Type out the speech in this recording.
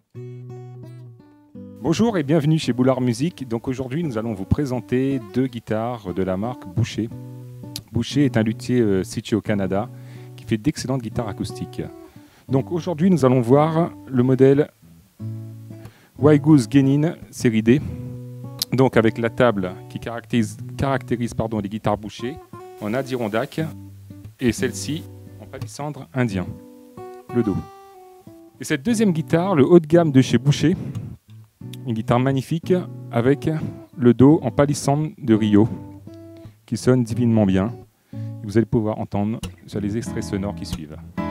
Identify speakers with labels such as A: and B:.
A: Bonjour et bienvenue chez Boullard Musique. Donc aujourd'hui nous allons vous présenter deux guitares de la marque Boucher. Boucher est un luthier situé au Canada qui fait d'excellentes guitares acoustiques. Donc aujourd'hui nous allons voir le modèle Genuine série D. Donc avec la table qui caractérise les guitares Boucher en Adirondack et celle-ci en palissandre indien, le dos. Et cette deuxième guitare, le haut de gamme de chez Boucher, une guitare magnifique avec le dos en palissandre de Rio qui sonne divinement bien. Vous allez pouvoir entendre sur les extraits sonores qui suivent.